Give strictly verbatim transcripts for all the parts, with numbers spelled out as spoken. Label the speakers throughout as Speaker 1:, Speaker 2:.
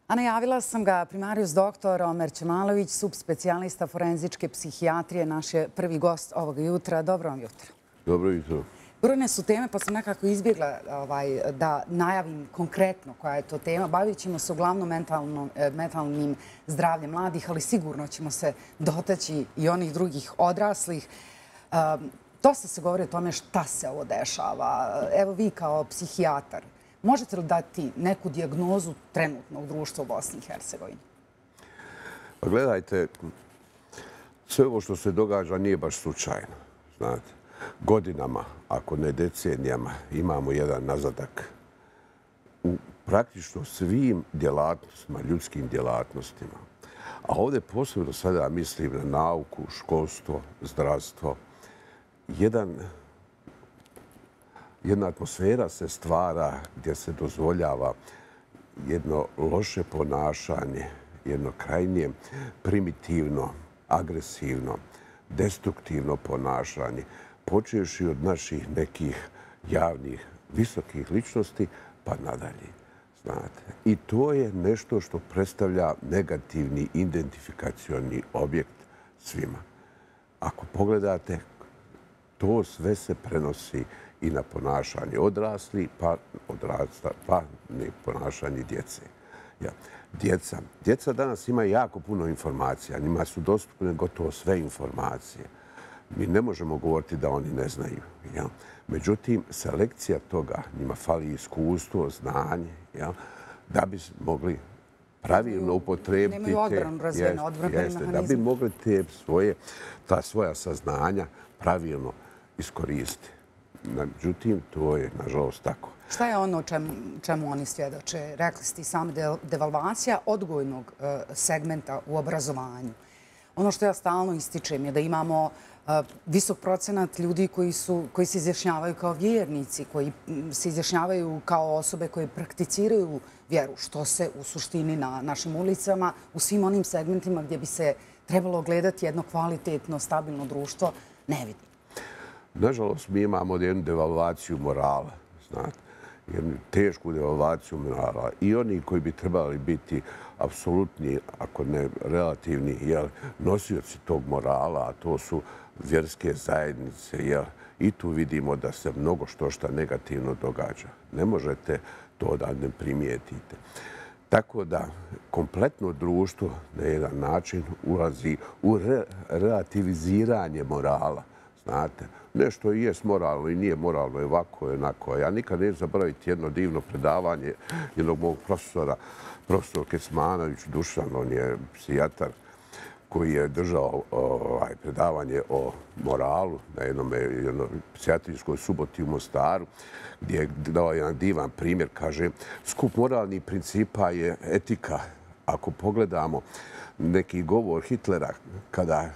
Speaker 1: A najavila sam ga, primarijus doktor Omer Ćemalović, subspecijalista forenzičke psihijatrije, naš je prvi gost ovog jutra. Dobro vam jutro.
Speaker 2: Dobro jutro.
Speaker 1: Brojne su teme, pa sam nekako izbjegla ovaj, da najavim konkretno koja je to tema. Bavit ćemo se uglavnom mentalno, mentalnim zdravljem mladih, ali sigurno ćemo se dotaći i onih drugih odraslih. Um, dosta se govori o tome šta se ovo dešava. Evo vi kao psihijatar, možete li dati neku dijagnozu trenutnog društva u Bosni i Hercegovini?
Speaker 2: Pa gledajte, sve ovo što se događa nije baš slučajno. Znate, godinama, ako ne decenijama, imamo jedan nazadak u praktično svim djelatnostima, ljudskim djelatnostima. A ovdje posebno sada mislim na nauku, školstvo, zdravstvo. Jedan Jedna atmosfera se stvara gdje se dozvoljava jedno loše ponašanje, jedno krajnje primitivno, agresivno, destruktivno ponašanje, počevši od naših nekih javnih, visokih ličnosti pa nadalje. Znate. I to je nešto što predstavlja negativni identifikacioni objekt svima. Ako pogledate, to sve se prenosi i na ponašanje odrasli, pa odrasta, pa ne ponašanje djece. Ja. Djeca. Djeca danas imaju jako puno informacija. Njima su dostupne gotovo sve informacije. Mi ne možemo govoriti da oni ne znaju. Ja. Međutim, selekcija toga, njima fali iskustvo, znanje, ja, da bi mogli pravilno upotrijebiti
Speaker 1: Nemaju odbranu, razvijene odbrambeni mehanizmi.
Speaker 2: Da bi mogli te svoje, ta svoja saznanja pravilno iskoristiti. Međutim, to je, nažalost, tako.
Speaker 1: Šta je ono čemu, čemu oni svjedoče? Rekli ste i sami devalvacija odgojnog uh, segmenta u obrazovanju. Ono što ja stalno ističem je da imamo uh, visok procenat ljudi koji, su, koji se izjašnjavaju kao vjernici, koji se izjašnjavaju kao osobe koje prakticiraju vjeru, što se u suštini na našim ulicama, u svim onim segmentima gdje bi se trebalo gledati jedno kvalitetno, stabilno društvo, ne vidi.
Speaker 2: Nažalost, mi imamo jednu devalvaciju morala, znate, jednu tešku devalvaciju morala. I oni koji bi trebali biti apsolutni, ako ne relativni, jel, nosioci tog morala, a to su vjerske zajednice, jel, i tu vidimo da se mnogo što šta negativno događa. Ne možete to da ne primijetite. Tako da kompletno društvo na jedan način ulazi u re relativiziranje morala. Znate, nešto i jest moralno i nije moralno, je ovako, je onako. Ja nikad neću zaboraviti jedno divno predavanje jednog mog profesora, profesor Kecmanović Dušan, on je psihijatar koji je držao ovaj, predavanje o moralu na jednom, jednoj psihijatrijskoj suboti u Mostaru, gdje je dao jedan divan primjer, kaže, skup moralnih principa je etika. Ako pogledamo neki govor Hitlera kada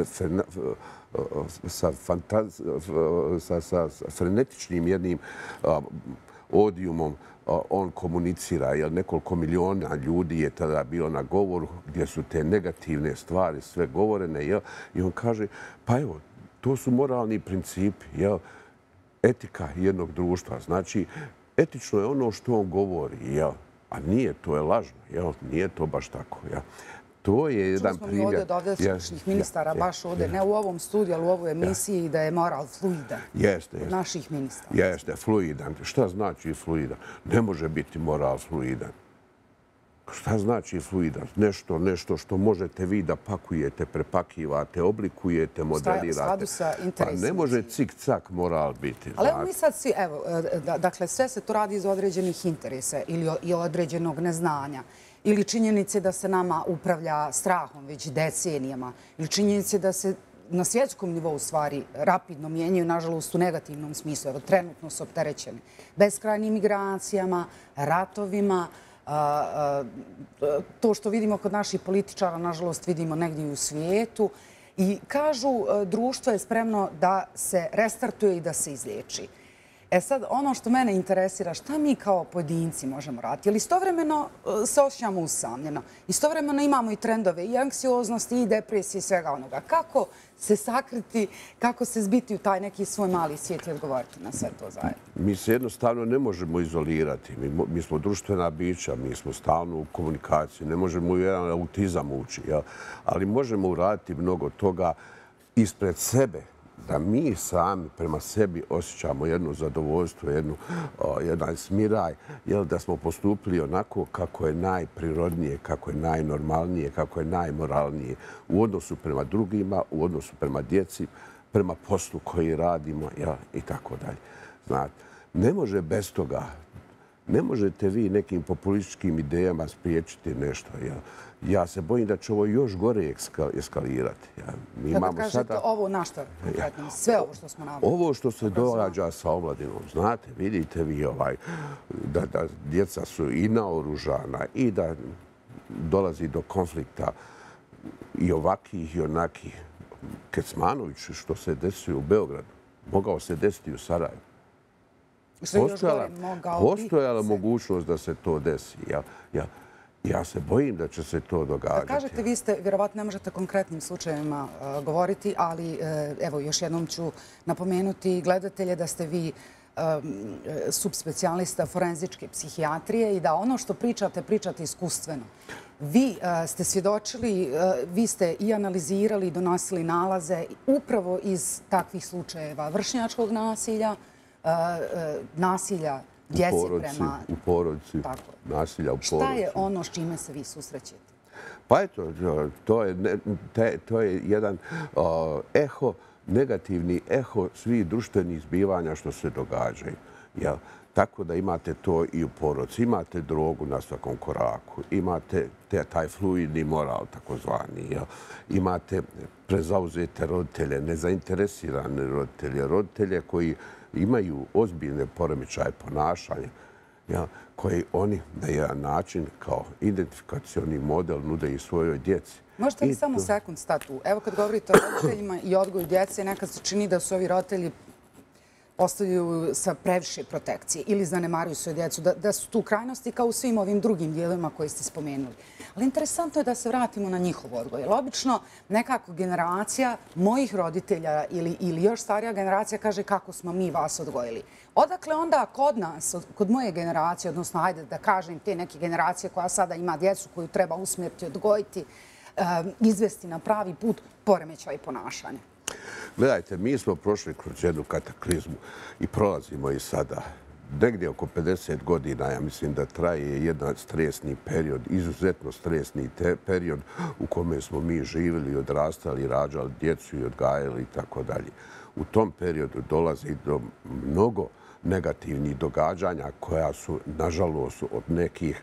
Speaker 2: sa, fantaz, sa, sa frenetičnim jednim odijumom on komunicira, jer nekoliko miliona ljudi je tada bilo na govoru gdje su te negativne stvari sve govorene, jel? I on kaže, pa evo, to su moralni principi, jel? Etika jednog društva. Znači, etično je ono što on govori, jel? A nije, to je lažno, jel? Nije to baš tako, jel? To je jedan primjer.
Speaker 1: Čuli smo mi ovdje od ovdješnjih ministara, baš ovdje, ne u ovom studiju, ali u ovoj emisiji, da je moral fluidan.
Speaker 2: Jeste, jeste.
Speaker 1: Naših ministara.
Speaker 2: Jeste, fluidan. Šta znači fluidan? Ne može biti moral fluidan. Šta znači fluidan? Nešto, nešto što možete vi da pakujete, prepakivate, oblikujete, modelirate.
Speaker 1: U skladu sa interesima.
Speaker 2: Pa ne može cik-cak moral biti.
Speaker 1: Ali evo mi sad svi, evo, dakle, sve se to radi iz određenih interesa ili određenog neznanja. Ili činjenice da se nama upravlja strahom već decenijama, ili činjenice da se na svjetskom nivou stvari rapidno mijenjaju, nažalost u negativnom smislu. Evo, trenutno su opterećeni beskrajnim migracijama, ratovima. To što vidimo kod naših političara, nažalost, vidimo negdje u svijetu. I kažu, društvo je spremno da se restartuje i da se izliječi. E sad, ono što mene interesira, šta mi kao pojedinci možemo raditi? Jer istovremeno se osjećamo usamljeno. Istovremeno imamo i trendove i anksioznosti i depresije i svega onoga. Kako se sakriti, kako se zbiti u taj neki svoj mali svijet i odgovoriti na sve to zajedno?
Speaker 2: Mi se jednostavno ne možemo izolirati. Mi, mi smo društvena bića, mi smo stalno u komunikaciji, ne možemo u jedan autizam ući, jel? Ali možemo uraditi mnogo toga ispred sebe, da mi sami prema sebi osjećamo jedno zadovoljstvo, jednu, o, jedan smiraj, jel, da smo postupili onako kako je najprirodnije, kako je najnormalnije, kako je najmoralnije u odnosu prema drugima, u odnosu prema djeci, prema poslu koji radimo, jel, i tako dalje. Znate, ne može bez toga, ne možete vi nekim populističkim idejama spriječiti nešto, jel? Ja se bojim da će ovo još gore eskalirati. Mi
Speaker 1: Kada kažete ovo na što konkretno, sve ovo što smo navodili?
Speaker 2: Ovo što se događa sa omladinom, znate, vidite vi ovaj, da, da djeca su i naoružana i da dolazi do konflikta i ovakih i onakih. Kecmanović, što se desio u Beogradu, mogao se desiti u Sarajevu. Postojala, postojala mogućnost da se to desi. Ja, ja, Ja se bojim da će se to događati.
Speaker 1: Da kažete, vi ste, vjerovatno ne možete konkretnim slučajevima uh, govoriti, ali uh, evo, još jednom ću napomenuti gledatelje da ste vi um, subspecijalista forenzičke psihijatrije i da ono što pričate, pričate iskustveno. Vi uh, ste svjedočili, uh, vi ste i analizirali i donosili nalaze upravo iz takvih slučajeva vršnjačkog nasilja, uh, uh, nasilja djeci prema...
Speaker 2: U porodici, nasilja u porodici.
Speaker 1: Šta je ono s čime se vi susrećete?
Speaker 2: Pa eto, to je, te, to je jedan uh, eho, negativni eho svih društvenih zbivanja što se događaju. Jel? Tako da imate to i u porodici. Imate drogu na svakom koraku. Imate te, taj fluidni moral, takozvani. Jel? Imate prezauzete roditelje, nezainteresirane roditelje, roditelje koji imaju ozbiljne poremećaje ponašanja, ja, koji oni na jedan način kao identifikacioni model nude i svojoj djeci.
Speaker 1: Možete li samo sekund stati tu? Evo kad govorite o roditeljima i odgoju djece, nekad se čini da su ovi roditelji ostavljaju sa previše protekcije ili zanemaruju svoju djecu, da, da su tu krajnosti kao u svim ovim drugim dijelovima koje ste spomenuli. Ali interesantno je da se vratimo na njihov odgoj. Jer obično nekako generacija mojih roditelja ili, ili još starija generacija kaže kako smo mi vas odgojili. Odakle onda kod nas, kod moje generacije, odnosno ajde da kažem te neke generacije koja sada ima djecu koju treba usmjeriti, odgojiti, izvesti na pravi put poremećaj ponašanja?
Speaker 2: Gledajte, mi smo prošli kroz jednu kataklizmu i prolazimo i sada. Negdje oko pedeset godina, ja mislim da traje jedan stresni period, izuzetno stresni te, period u kome smo mi živjeli, odrastali, rađali djecu i odgajali i tako dalje. U tom periodu dolazi do mnogo negativnih događanja koja su, nažalost, od nekih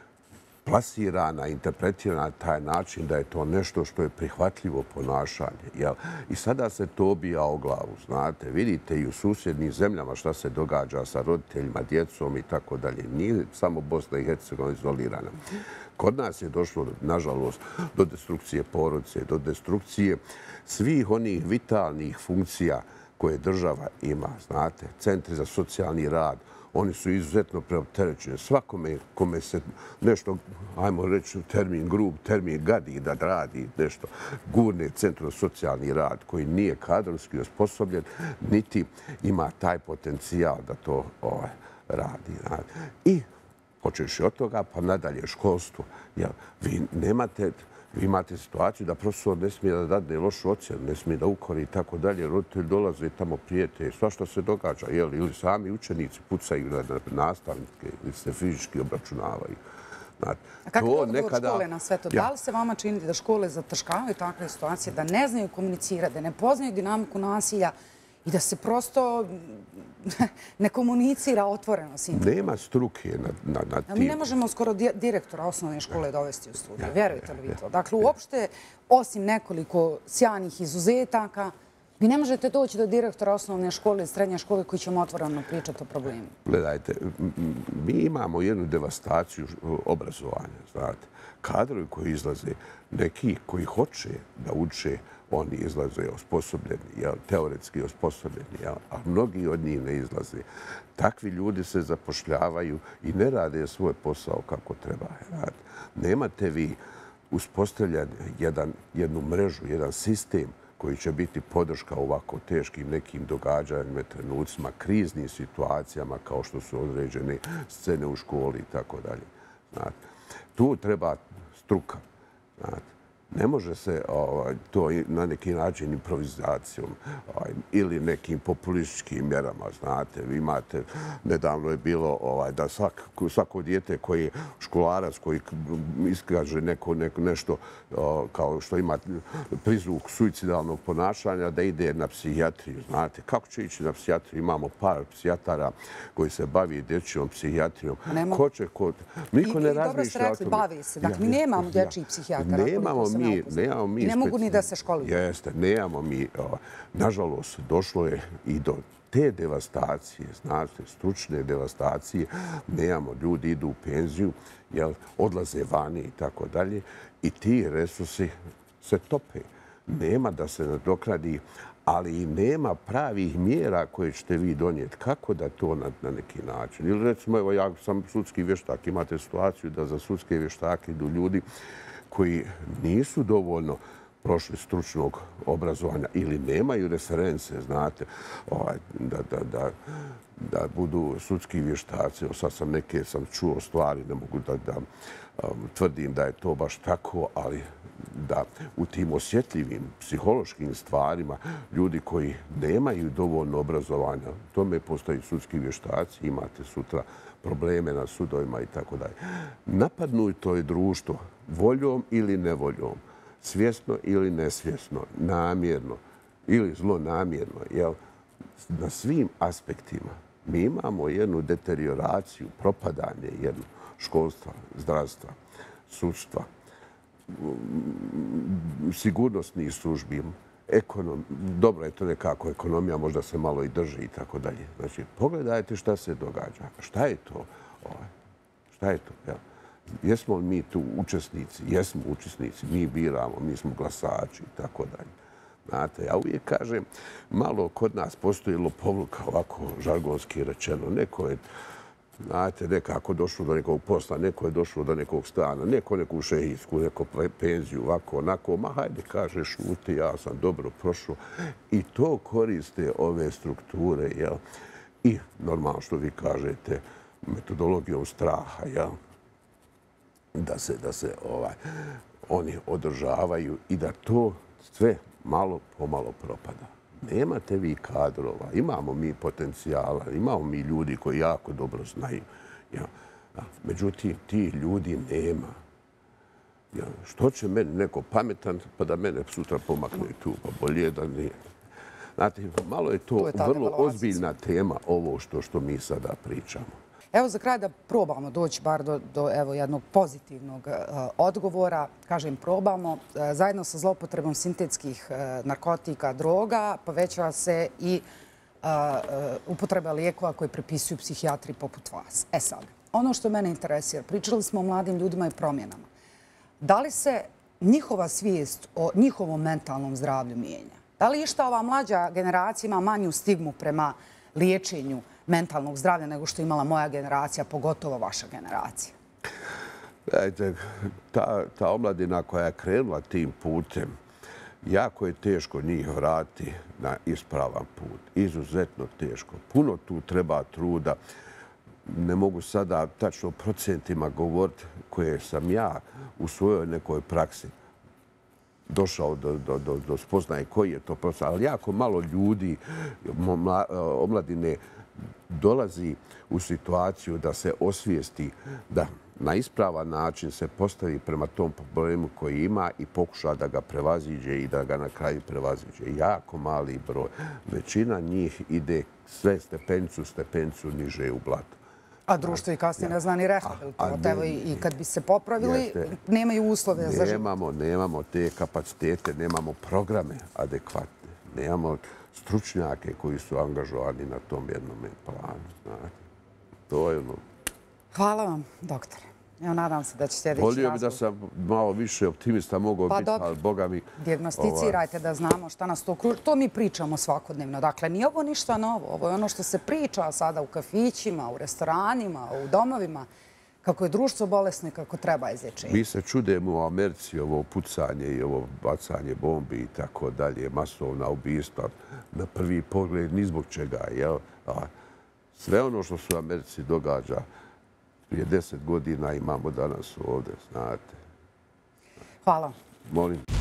Speaker 2: plasirana, interpretirana na taj način da je to nešto što je prihvatljivo ponašanje. Jel? I sada se to obija o glavu, znate. Vidite i u susjednim zemljama šta se događa sa roditeljima, djecom i tako dalje. Nije samo Bosna i Hercegovina izolirana. Kod nas je došlo, nažalost, do destrukcije porodice, do destrukcije svih onih vitalnih funkcija koje država ima, znate. Centri za socijalni rad, oni su izuzetno preopterećeni. Svakome kome se nešto, ajmo reći termin grub, termin gadi da radi nešto, gurne centru za socijalni rad koji nije kadrovski osposobljen, niti ima taj potencijal da to ovaj, radi. I počeš od toga, pa nadalje školstvo. Ja, vi nemate... Vi imate situaciju da profesor ne smije da dadne lošu ocjenu, ne smije da ukori i tako dalje. Roditelji dolaze i tamo prijete. Sva što se događa, jel? Ili sami učenici pucaju na nastavnike ili se fizički obračunavaju.
Speaker 1: A kako je odgovor škole na sve to? Da li se vama čini da škole zataškavaju takve situacije, da ne znaju komunicirati, da ne poznaju dinamiku nasilja i da se prosto ne komunicira otvoreno s njim?
Speaker 2: Nema struke na, na, na tim.
Speaker 1: Mi ne možemo skoro direktora osnovne škole dovesti u studiju. Vjerujete li vi to? Dakle, uopšte, osim nekoliko sjajnih izuzetaka, Vi ne možete doći do direktora osnovne škole i srednje škole koji ćemo otvoreno pričati o problemu.
Speaker 2: Gledajte, mi imamo jednu devastaciju obrazovanja, znate. Kadrovi koji izlaze, neki koji hoće da uče, oni izlaze osposobljeni, teoretski osposobljeni, a mnogi od njih ne izlaze. Takvi ljudi se zapošljavaju i ne rade svoj posao kako treba raditi. Nemate vi uspostavljen jednu mrežu, jedan sistem koji će biti podrška ovako teškim nekim događanjima, trenucima, kriznim situacijama kao što su određene scene u školi i tako dalje. Tu treba struka. Ne može se to na neki način improvizacijom ili nekim populističkim mjerama, znate. Vi imate, nedavno je bilo da svako dijete koji je školarac, koji iskaže nešto kao što ima prizvuk suicidalnog ponašanja, da ide na psihijatriju, znate. Kako će ići na psihijatriju? Imamo par psihijatara koji se bavi dječjom psihijatrijom. Ko će kod... Niko ne razmišlja o tome.
Speaker 1: Bavi se. Dakle, mi nemamo dječjih psihijatara.
Speaker 2: Nemamo mi Nemamo mi
Speaker 1: I ne mogu ni da se školuju.
Speaker 2: Jeste, nemamo mi. Nažalost, došlo je i do te devastacije, znate, stručne devastacije. Nemamo, ljudi idu u penziju, odlaze vani i tako dalje. I ti resursi se tope. Nema da se nadokradi, ali i nema pravih mjera koje ćete vi donijeti. Kako da to na neki način? Ili recimo, evo, ja sam sudski vještak, imate situaciju da za sudske vještake idu ljudi koji nisu dovoljno prošli stručnog obrazovanja ili nemaju reference, znate, da budu sudski vještaci. Sad sam neke sam čuo stvari, ne mogu da tvrdim da je to baš tako, ali da u tim osjetljivim psihološkim stvarima ljudi koji nemaju dovoljno obrazovanja, tome postaju sudski vještaci, imate sutra probleme na sudovima i tako dalje. Napadnuto je društvo voljom ili nevoljom, svjesno ili nesvjesno, namjerno ili zlonamjerno. Na svim aspektima mi imamo jednu deterioraciju, propadanje jedno školstva, zdravstva, sudstva, sigurnosnih službi, dobro je to nekako, ekonomija možda se malo i drži i tako dalje. Znači, pogledajte šta se događa. Šta je to? Šta je to? Jesmo li mi tu učesnici? Jesmo učesnici. Mi biramo, mi smo glasači i tako dalje. Znate, ja uvijek kažem, malo kod nas postoji lopovluka, ovako žargonski rečeno. Neko je, znate, nekako došlo do nekog posla, neko je došlo do nekog stana, neko neku šehijsku, neku penziju, ovako, onako. Ma hajde, kaže, šuti, ja sam dobro prošao. I to koriste ove strukture, jel? I normalno što vi kažete, metodologijom straha, jel? Da se, da se ovaj, oni održavaju i da to sve malo pomalo propada. Nemate vi kadrova, imamo mi potencijala, imamo mi ljudi koji jako dobro znaju. Međutim, ti ljudi nema. Što će meni neko pametan pa da mene sutra pomakne tu, pa bolje da nije. Znate, malo je to vrlo ozbiljna tema ovo što mi sada pričamo.
Speaker 1: Evo za kraj da probamo doći bar do jednog pozitivnog odgovora. Kažem, probamo. Zajedno sa zlopotrebom sintetskih narkotika, droga, povećava se i upotreba lijekova koje prepisuju psihijatri poput vas. E sad, ono što mene interesira, pričali smo o mladim ljudima i promjenama. Da li se njihova svijest o njihovom mentalnom zdravlju mijenja? Da li išta ova mlađa generacija ima manju stigmu prema liječenju mentalnog zdravlja nego što imala moja generacija, pogotovo vaša generacija?
Speaker 2: Gledajte, ta omladina koja je krenula tim putem, jako je teško njih vratiti na ispravan put. Izuzetno teško. Puno tu treba truda. Ne mogu sada tačno procentima govoriti koje sam ja u svojoj nekoj praksi došao do spoznaje koji je to proces. Ali jako malo ljudi, omladine, dolazi u situaciju da se osvijesti, da na ispravan način se postavi prema tom problemu koji ima i pokuša da ga prevaziđe i da ga na kraju prevaziđe. Jako mali broj. Većina njih ide sve stepenicu, stepenicu niže u blato.
Speaker 1: A društvo i kasnije ne zna ni rehabilitovati. Evo i kad bi se popravili, nemaju uslove za život.
Speaker 2: Nemamo te kapacitete, nemamo programe adekvatne. Nemamo stručnjake koji su angažovani na tom jednom planu. Znate. To je ono...
Speaker 1: Hvala vam, doktore. Evo, nadam se da će sljedeći razgovor...
Speaker 2: Volio bi da sam malo više optimista mogao
Speaker 1: Pa
Speaker 2: biti,
Speaker 1: dobro.
Speaker 2: ali Boga mi...
Speaker 1: Dijagnosticirajte da znamo šta nas to okružuje. To mi pričamo svakodnevno. Dakle, nije ovo ništa novo. Ovo je ono što se priča sada u kafićima, u restoranima, u domovima, kako je društvo bolesno i kako treba izlječenje.
Speaker 2: Mi se čudemo u Americi, ovo pucanje i ovo bacanje bombi i tako dalje, masovna ubistva, na prvi pogled, ni zbog čega. Jel? A sve ono što se u Americi događa prije deset godina imamo danas ovdje, znate.
Speaker 1: Hvala.
Speaker 2: Molim.